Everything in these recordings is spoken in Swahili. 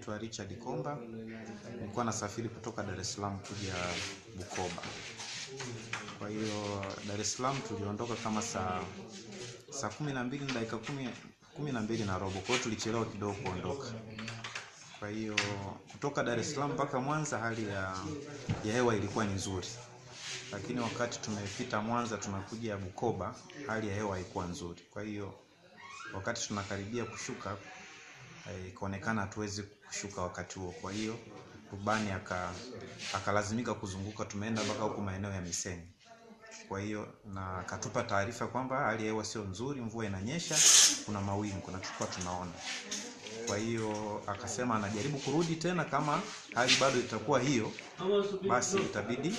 naitwa Richard Komba. Nilikuwa nasafiri kutoka Dar es Salaam kuja Bukoba. Kwa hiyo Dar es Salaam tuliondoka kama saa 12 na dakika 12 na robo. Kwa hiyo tulichelewa kidogo kuondoka. Kwa hiyo kutoka Dar es Salaam mpaka Mwanza hali ya hewa ilikuwa ni nzuri. Lakini wakati tumepita Mwanza tunakuja Bukoba, hali ya hewa haikuwa nzuri. Kwa hiyo wakati tunakaribia kushuka ikaonekana hatuwezi kushuka wakati huo. Kwa hiyo rubani akalazimika kuzunguka, tumeenda mpaka huko maeneo ya Misenyi. Kwa hiyo na akatupa taarifa kwamba hali ya hewa sio nzuri, mvua inanyesha, kuna mawingu na tulikuwa tunaona. Kwa hiyo akasema anajaribu kurudi tena, kama hali bado itakuwa hiyo basi itabidi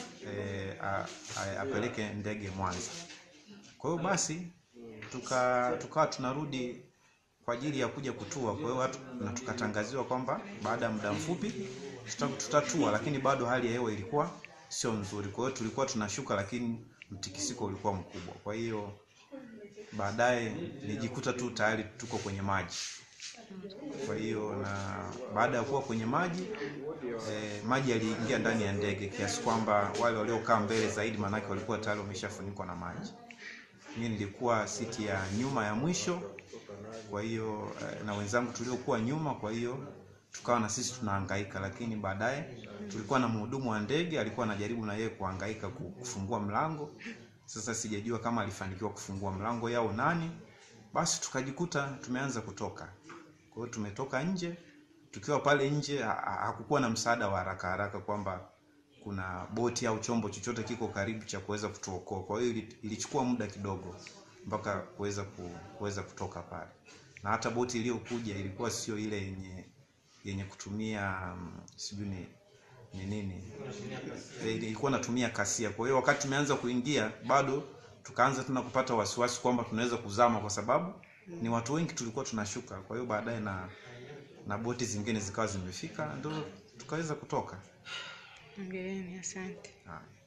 apeleke ndege Mwanza. Kwa hiyo basi tukawa tunarudi kwa ajili ya kuja kutua. Kwa hiyo na tukatangaziwa kwamba baada ya muda mfupi tutatua, lakini bado hali ya hewa ilikuwa sio nzuri. Kwa hiyo tulikuwa tunashuka, lakini mtikisiko ulikuwa mkubwa. Kwa hiyo baadaye nijikuta tu tayari tuko kwenye maji. Kwa hiyo na baada ya kuwa kwenye maji maji yaliingia ndani ya ndege kiasi kwamba wale waliokaa mbele zaidi manake walikuwa tayari wameshafunikwa na maji. Mimi nilikuwa siti ya nyuma ya mwisho. Kwa hiyo na wenzangu tuliokuwa nyuma, kwa hiyo tukawa na sisi tunahangaika, lakini baadaye tulikuwa na mhudumu wa ndege alikuwa anajaribu na yeye kuhangaika kufungua mlango. Sasa sijajua kama alifanikiwa kufungua mlango yao nani. Basi tukajikuta tumeanza kutoka. Kwa hiyo tumetoka nje. Tukiwa pale nje hakukuwa na msaada wa haraka kwamba kuna boti au chombo chochote kiko karibu cha kuweza kutuokoa. Kwa hiyo ilichukua muda kidogo mpaka kuweza kutoka pale. Na hata boti iliyokuja ilikuwa sio ile yenye kutumia sijui ni nini. Ilikuwa inatumia kasia. Kwa hiyo wakati tumeanza kuingia bado tukaanza tena kupata wasiwasi kwamba tunaweza kuzama, kwa sababu ni watu wengi tulikuwa tunashuka. Kwa hiyo baadaye na boti zingine zikawa zimefika, ndio tukaweza kutoka. Hongereni, asante.